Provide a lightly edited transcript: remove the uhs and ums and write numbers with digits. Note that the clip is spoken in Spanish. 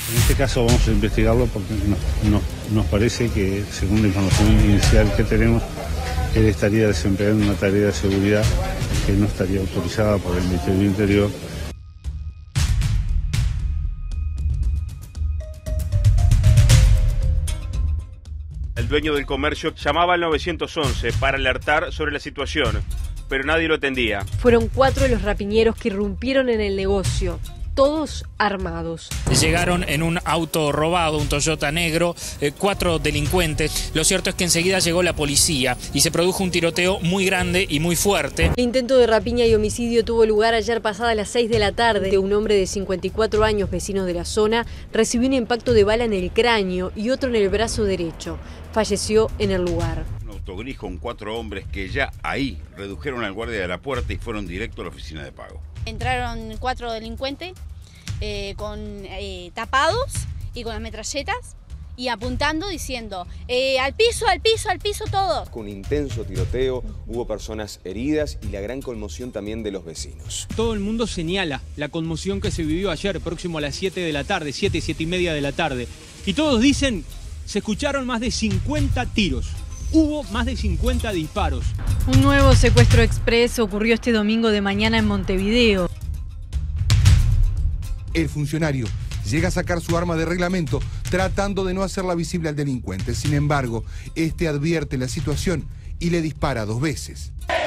En este caso vamos a investigarlo porque nos parece que, según la información inicial que tenemos, él estaría desempeñando una tarea de seguridad que no estaría autorizada por el Ministerio del Interior. El dueño del comercio llamaba al 911 para alertar sobre la situación, pero nadie lo atendía. Fueron 4 los rapiñeros que irrumpieron en el negocio, todos armados. Llegaron en un auto robado, un Toyota negro, 4 delincuentes. Lo cierto es que enseguida llegó la policía y se produjo un tiroteo muy grande y muy fuerte. El intento de rapiña y homicidio tuvo lugar ayer pasada las 6 de la tarde. Un hombre de 54 años, vecino de la zona, recibió un impacto de bala en el cráneo y otro en el brazo derecho. Falleció en el lugar. Un autogris con 4 hombres que ya ahí redujeron al guardia de la puerta y fueron directo a la oficina de pago. Entraron 4 delincuentes tapados y con las metralletas y apuntando diciendo al piso, al piso, al piso todos. Con un intenso tiroteo, hubo personas heridas y la gran conmoción también de los vecinos. Todo el mundo señala la conmoción que se vivió ayer, próximo a las 7 de la tarde, 7 y media de la tarde. Y todos dicen, se escucharon más de 50 tiros. Hubo más de 50 disparos. Un nuevo secuestro express ocurrió este domingo de mañana en Montevideo. El funcionario llega a sacar su arma de reglamento tratando de no hacerla visible al delincuente. Sin embargo, este advierte la situación y le dispara 2 veces.